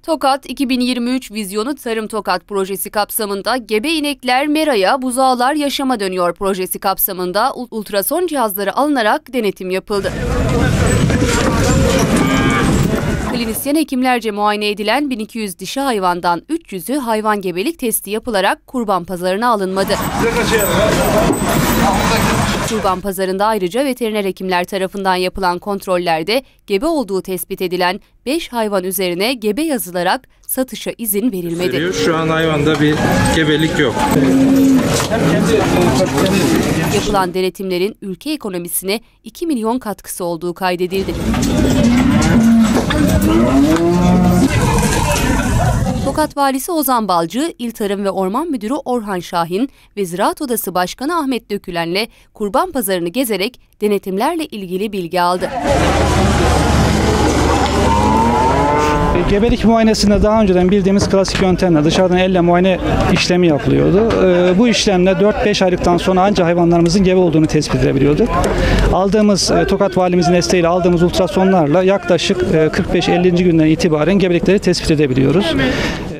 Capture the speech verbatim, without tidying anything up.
Tokat iki bin yirmi üç Vizyonu Tarım Tokat projesi kapsamında Gebe İnekler Mera'ya, Buzağlar Yaşama Dönüyor projesi kapsamında ultrason cihazları alınarak denetim yapıldı. Klinisyen hekimlerce muayene edilen bin iki yüz dişi hayvandan üç yüzü hayvan gebelik testi yapılarak kurban pazarına alınmadı. Kurban pazarında ayrıca veteriner hekimler tarafından yapılan kontrollerde gebe olduğu tespit edilen beş hayvan üzerine gebe yazılarak satışa izin verilmedi. Şu an hayvanda bir gebelik yok. Yapılan denetimlerin ülke ekonomisine iki milyon katkısı olduğu kaydedildi. Tokat Valisi Ozan Balcı, İl Tarım ve Orman Müdürü Orhan Şahin ve Ziraat Odası Başkanı Ahmet Dökülen'le kurban pazarını gezerek denetimlerle ilgili bilgi aldı. Gebelik muayenesinde daha önceden bildiğimiz klasik yöntemle dışarıdan elle muayene işlemi yapılıyordu. Bu işlemle dört beş aylıktan sonra ancak hayvanlarımızın gebe olduğunu tespit edebiliyorduk. Aldığımız Tokat Valimizin desteğiyle aldığımız ultrasonlarla yaklaşık kırk beş ellinci günden itibaren gebelikleri tespit edebiliyoruz.